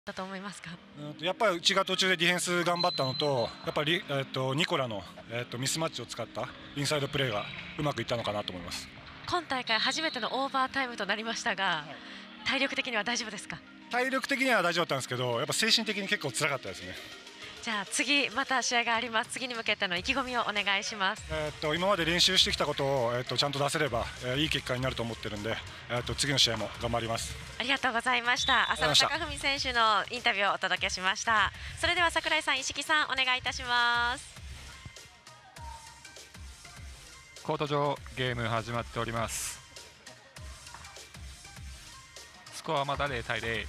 だと思いますか？ やっぱりうちが途中でディフェンス頑張ったのと、やっぱり、ニコラの、ミスマッチを使ったインサイドプレーがうまくいったのかなと思います。 今大会初めてのオーバータイムとなりましたが、体力的には大丈夫ですか？ 体力的には大丈夫だったんですけど、やっぱ精神的に結構辛かったですね。 じゃあ次また試合があります。次に向けての意気込みをお願いします。 今まで練習してきたことを、ちゃんと出せれば、いい結果になると思ってるんで、次の試合も頑張ります。 ありがとうございました。浅野貴文選手のインタビューをお届けしました。それでは櫻井さん、石木さんお願いいたします。 コート上ゲーム始まっております。スコアはまだ0対0。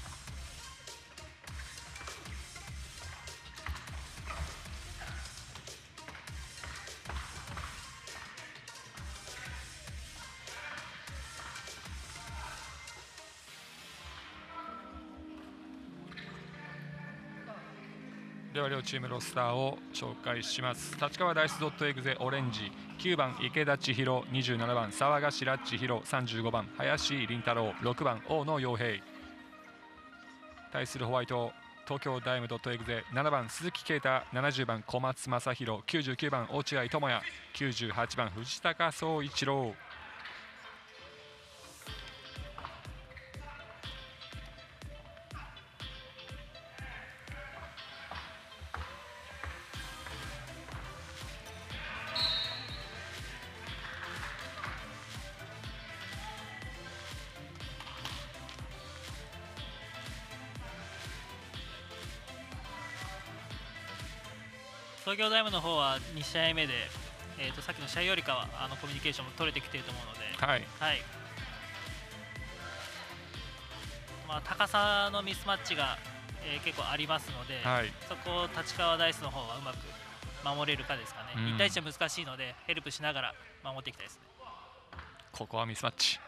では両チームロスターを紹介します。立川ダイスドットエグゼオレンジ、9番池田千尋、27番沢頭千尋、35番林凛太郎、6番大野洋平。対するホワイト東京ダイムドットエグゼ、7番鈴木啓太、70番小松正弘、99番落合智也、98番藤高総一郎。 東京ダイムの方は2試合目で、さっきの試合よりかはコミュニケーションも取れてきていると思うので、 はいはい、高さのミスマッチが、結構ありますので、 はい、 そこを立川ダイスの方はうまく守れるかですかね。1対1は難しいのでヘルプしながら守っていきたいですね。 ここはミスマッチ。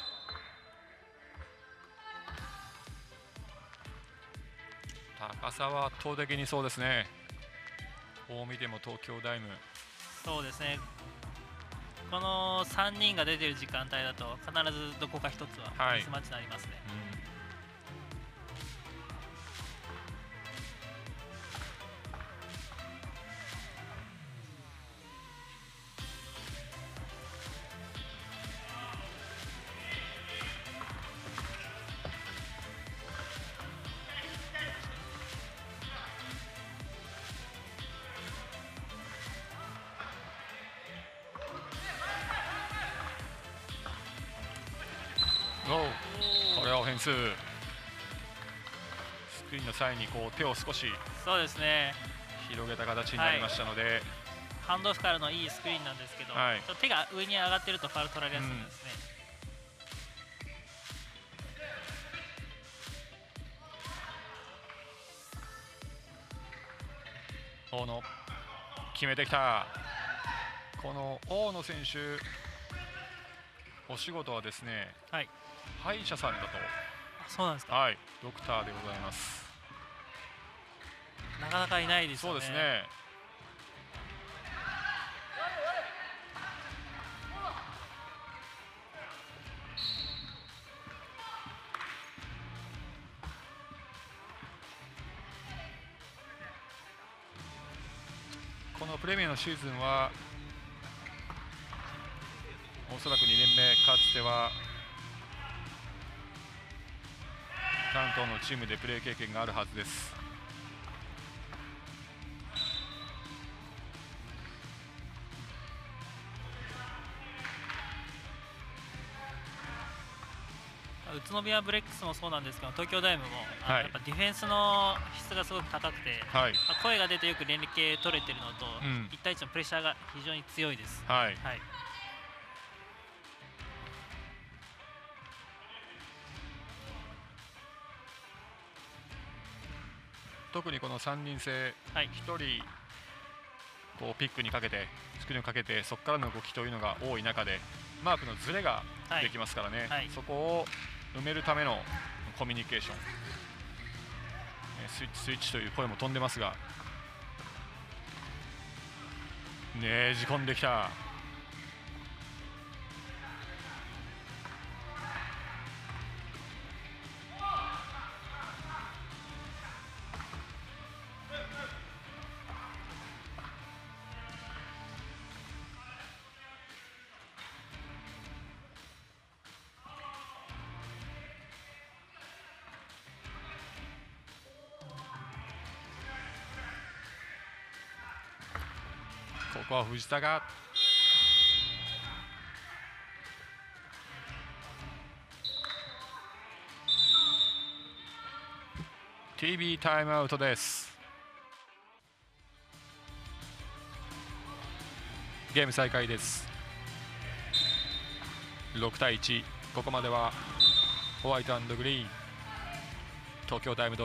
高さは圧倒的にそうですね。こう見ても東京ダイム、 そうですね、この3人が出ている時間帯だと必ずどこか1つはミスマッチになりますね。 これはオフェンス。スクリーンの際にこう手を少しそうですね広げた形になりましたので、 ハンドオフからのいいスクリーンなんですけど、手が上に上がっているとファウル取られやすいんですね。 大野決めてきた。この大野選手、お仕事はですね、歯医者さんだと。 そうなんですか。 はい、ドクターでございます。 なかなかいないですよね。 そうですね。このプレミアのシーズンはおそらく2年目、かつては関東のチームでプレー経験があるはずです。 宇都宮ブレックスもそうなんですけど、東京ダイムも、やっぱディフェンスの質がすごく高くて、声が出てよく連携取れているのと、1対1のプレッシャーが非常に強いです。 特にこの3人制、1人こうピックにかけてスクリーンをかけてそこからの動きというのが多い中でマークのズレができますからね、そこを埋めるためのコミュニケーション、スイッチという声も飛んでますが、ねじ込んできた。 ここは藤田がTB タイムアウトです。ゲーム再開です。6対1、ここまではホワイト&グリーン、東京タイム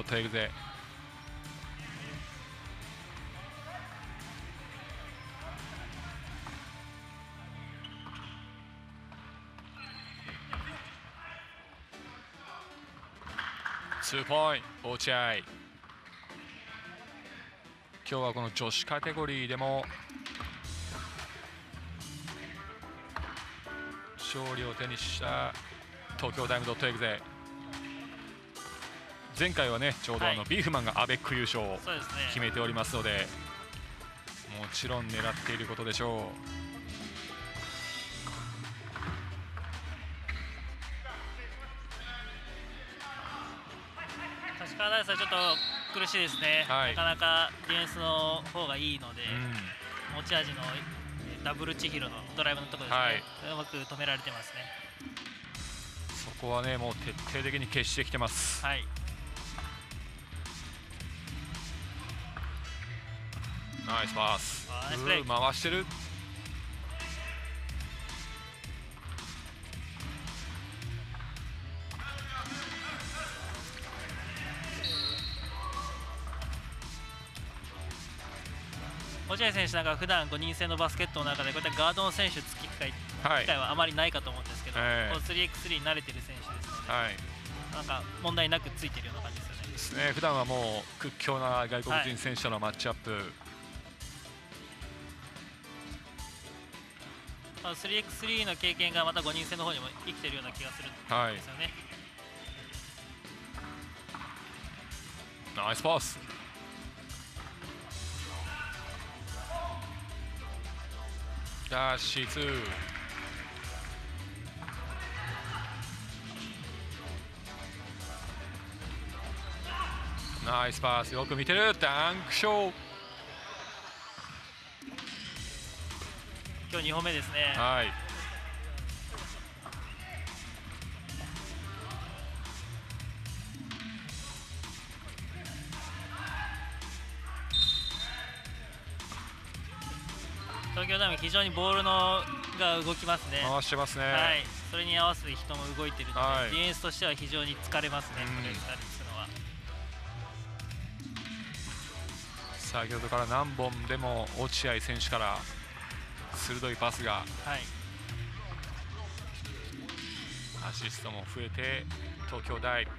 .exe。2ポイント落合。今日はこの女子カテゴリーでも勝利を手にした東京タイム.exe。前回はねちょうどビーフマンがアベック優勝を決めておりますので、もちろん狙っていることでしょう。 立川大輔はちょっと苦しいですね、なかなかディフェンスの方がいいので、持ち味のダブル千尋のドライブのところですね、うまく止められてますね。 そこはねもう徹底的に消してきてます。ナイスパス、回してる。 落合選手なんか普段5人制のバスケットの中でこういったガードの選手つき機会はあまりないかと思うんですけど、3x3 に慣れている選手ですので、なんか問題なくついているような感じですよね。 ですね。普段はもう屈強な外国人選手とのマッチアップ、 3x3 の経験がまた5人制の方にも生きているような気がするんですよね。 ナイスパス。ダッシュ2。ナイスパス、よく見てる。ダンクショー。 今日2本目ですね。東京ダイム非常にボールが動きますね。 回してますね。 それに合わせて人も動いているので、ディフェンスとしては非常に疲れますね。これ使うのは。 先ほどから何本でも落合選手から鋭いパスが、アシストも増えて東京大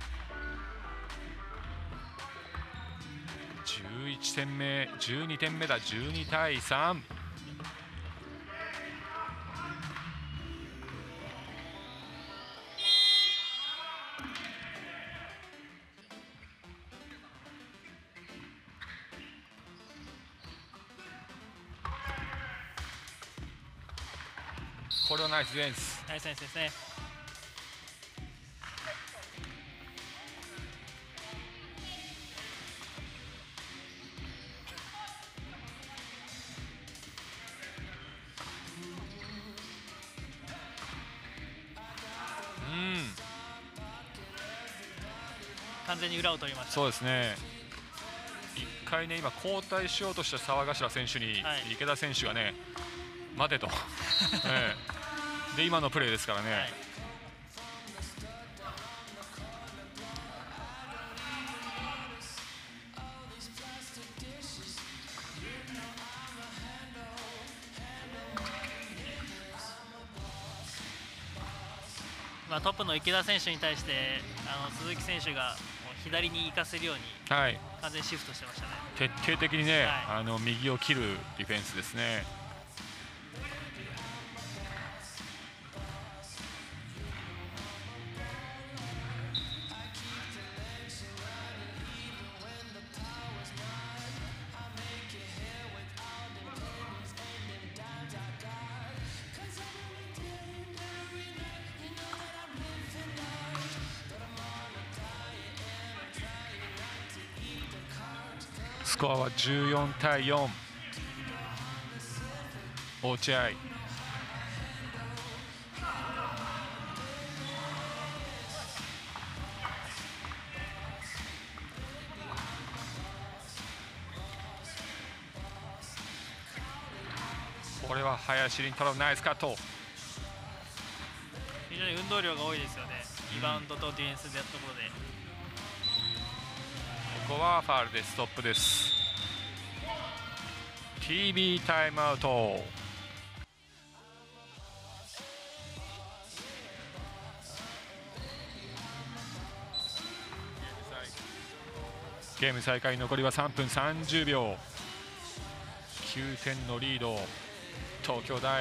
11点目、12点目だ。12対3。これはナイスディフェンス。 ナイスディフェンスですね。完全に裏を取りました。 そうですね。一回ね今交代しようとした沢頭選手に池田選手がね、待てとで今のプレーですからね。 トップの池田選手に対して鈴木選手が左に行かせるように完全にシフトしてましたね。 徹底的にね、右を切るディフェンスですね。スコアは14対4。 落合。これは林麟太郎、ナイスカット。 非常に運動量が多いですよね。リバウンドとディフェンスでやったところで。 ここはファウルでストップです。 TB タイムアウト。ゲーム再開、残りは3分30秒。9点のリード、東京大。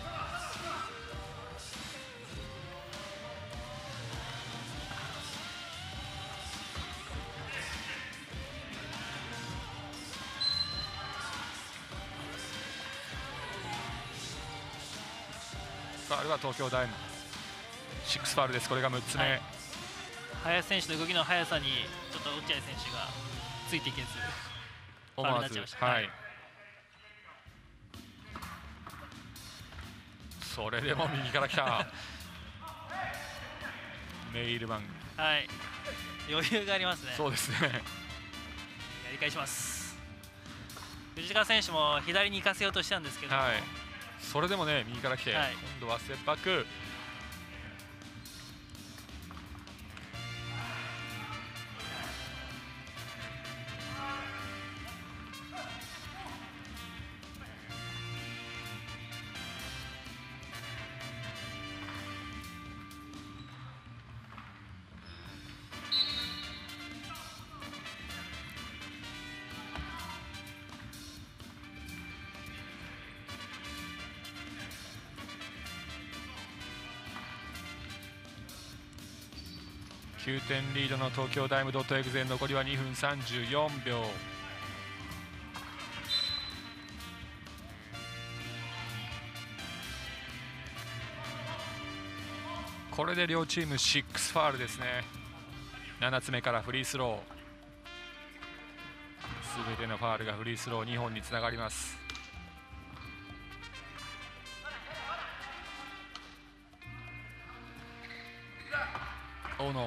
ファウルは東京大6ファウルです。これが6つ目、はい、 林選手の動きの速さにちょっと落合選手がついていけず思わず、はい、それでも右から来たメイルマン、 はい、余裕がありますね。 そうですね、 やり返します。藤川選手も左に行かせようとしたんですけど、はい、 それでもね右から来て、はい、今度はステップバック。9点リードの東京ダイムドットエグゼ、残りは2分34秒。これで両チーム6ファウルですね。7つ目からフリースロー、すべてのファウルがフリースロー2本につながります。大野、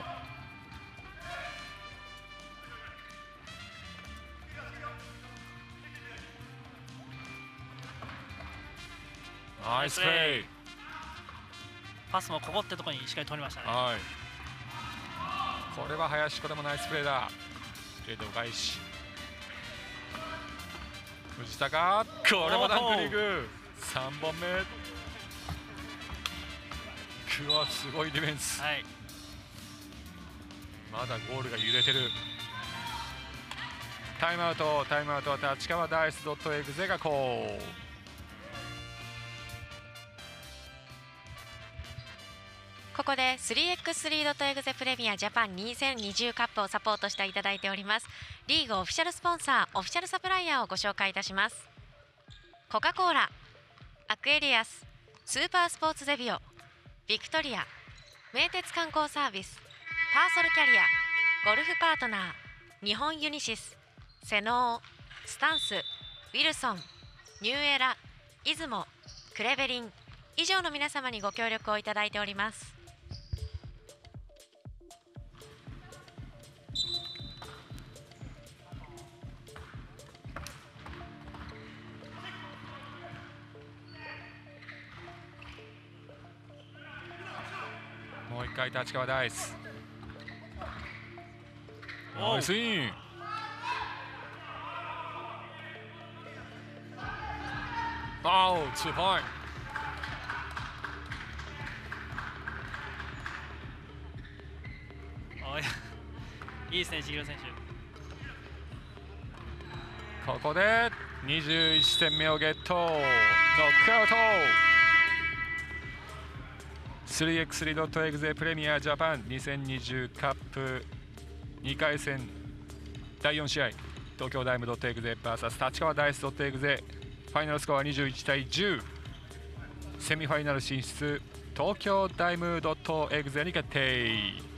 ナイスプレー。 パスもここってところにしっかり取りましたね。 はい、これは林、これもナイスプレーだ。レード返し、藤高、これもダンクリーグ3本目。うわ、すごいディフェンス、はい、まだゴールが揺れてる。タイムアウト、タイムアウトは立川ダイスドットエグゼがこう。 ここで 3x3 ドットエグゼプレミアジャパン2020カップをサポートしていただいておりますリーグオフィシャルスポンサー、オフィシャルサプライヤーをご紹介いたします。コカ・コーラ、アクエリアス、スーパースポーツデビオ、ビクトリア、名鉄観光サービス、パーソルキャリア、ゴルフパートナー、日本ユニシス、セノー、スタンス、ウィルソン、ニューエラ、出雲、クレベリン以上の皆様にご協力をいただいております。 もう一回立川ダイス、ナイスイン。2ポイント。 いい選手、選手。 ここで21点目をゲット、ノックアウト。3x3 ドットエグゼプレミアジャパン2020カップ2回戦第4試合、東京ダイムドットエグゼ VS 立川ダイスドットエグゼ、ファイナルスコア21対10、セミファイナル進出東京ダイムドットエグゼに決定。